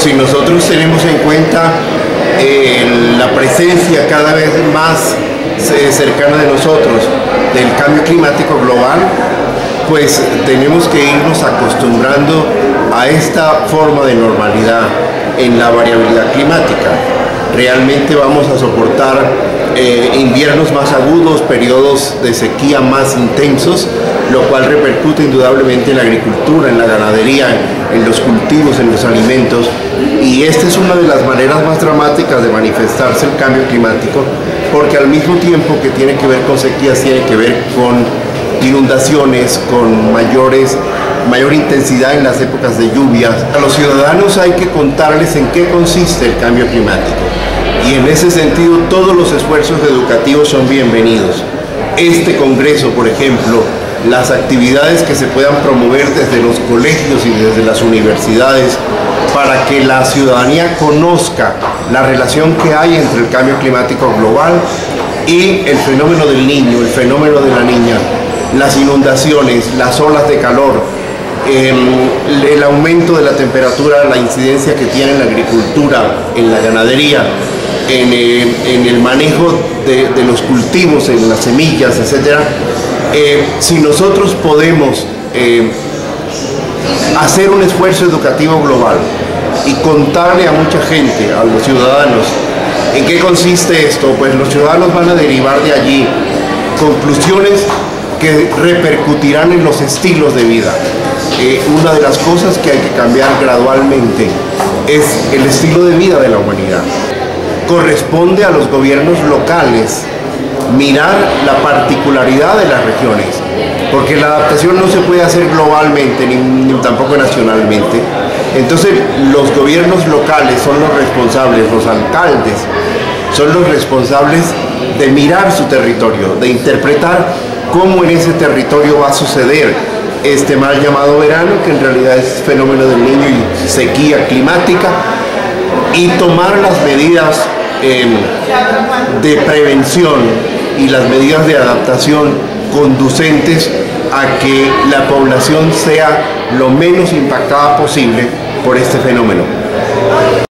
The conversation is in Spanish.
si nosotros tenemos en cuenta la presencia cada vez más cercana de nosotros del cambio climático global, pues tenemos que irnos acostumbrando a esta forma de normalidad en la variabilidad climática. Realmente vamos a soportar inviernos más agudos, periodos de sequía más intensos, lo cual repercute indudablemente en la agricultura, en la ganadería, en los cultivos, en los alimentos. Y esta es una de las maneras más dramáticas de manifestarse el cambio climático, porque al mismo tiempo que tiene que ver con sequías, tiene que ver con inundaciones, con mayor intensidad en las épocas de lluvias. A los ciudadanos hay que contarles en qué consiste el cambio climático, y en ese sentido todos los esfuerzos educativos son bienvenidos. Este congreso, por ejemplo, las actividades que se puedan promover desde los colegios y desde las universidades para que la ciudadanía conozca la relación que hay entre el cambio climático global y el fenómeno del niño, el fenómeno de la niña, las inundaciones, las olas de calor, el aumento de la temperatura, la incidencia que tiene en la agricultura, en la ganadería, en el manejo de los cultivos, en las semillas, etc. Si nosotros podemos hacer un esfuerzo educativo global y contarle a mucha gente, a los ciudadanos, ¿en qué consiste esto? Pues los ciudadanos van a derivar de allí conclusiones que repercutirán en los estilos de vida. Una de las cosas que hay que cambiar gradualmente es el estilo de vida de la humanidad. Corresponde a los gobiernos locales mirar la particularidad de las regiones, porque la adaptación no se puede hacer globalmente ni tampoco nacionalmente. Entonces los gobiernos locales son los responsables, los alcaldes son los responsables de mirar su territorio, de interpretar cómo en ese territorio va a suceder este mal llamado verano, que en realidad es fenómeno del niño y sequía climática, y tomar las medidas de prevención y las medidas de adaptación conducentes a que la población sea lo menos impactada posible por este fenómeno.